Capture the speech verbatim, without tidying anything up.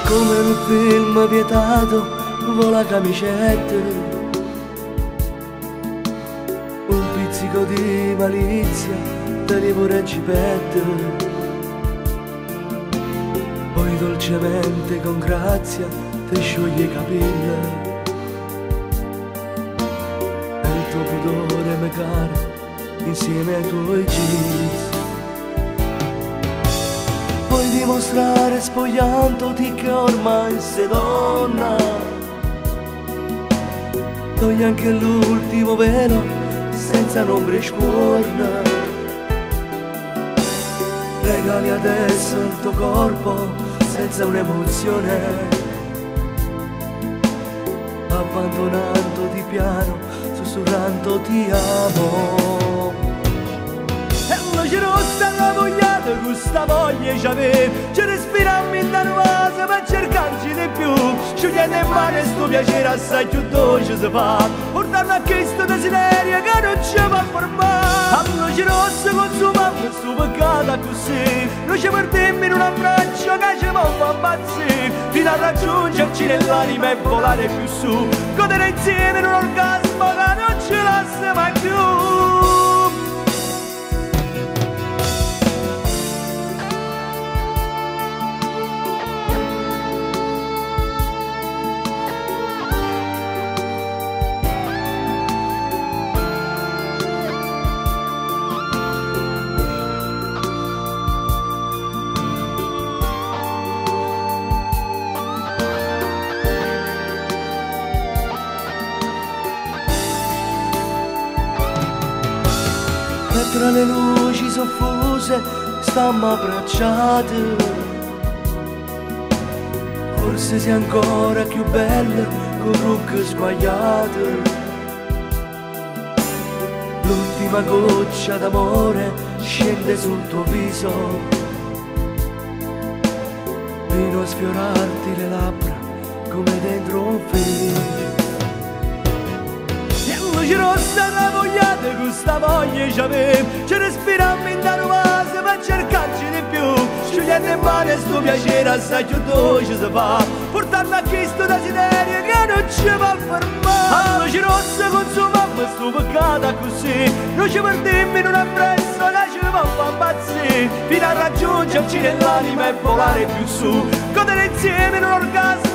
Come in un film vietato vola camicetta, un pizzico di malizia te li pure ci pette, poi dolcemente con grazia ti scioglie i capelli e il tuo pudore mi cade insieme ai tuoi jeans. Puoi dimostrare spogliandoti che ormai sei donna, togli anche l'ultimo velo senza nombre scuorna, regali adesso il tuo corpo senza un'emozione, abbandonandoti piano, sussurrando ti amo. E luce rossa la vogliata, questa voglia c'avevo, ci respirammo in da nuova per cercarci di più, sciogliendo in mano sto piacere assai più dolce si fa, portando a questo desiderio che non ci va a fermare. A luce rossa consumiamo questo peccato così, luce per dirmi in un abbraccio che ci può far impazzire, fino a raggiungerci nell'anima e volare più su, godere insieme in un orgasmo che non ci lascia mai più. E tra le luci soffuse stammo abbracciate, forse sei ancora più bella con rucche sguagliate, l'ultima goccia d'amore scende sul tuo viso fino a sfiorarti le labbra come dentro un film. Luce rossa la vogliate, questa voglia c'avevo, ci respirammo in da nuova per cercarci di più, sciogliendo in mano sto piacere assai più dolce si fa, portando a questo desiderio che non ci va a fermare. A luce rossa consumiamo sto peccato così, luce per dirmi in un abbraccio che ci va a far impazzire, fino a raggiungerci nell'anima e volare più su, godere insieme in un orgasmo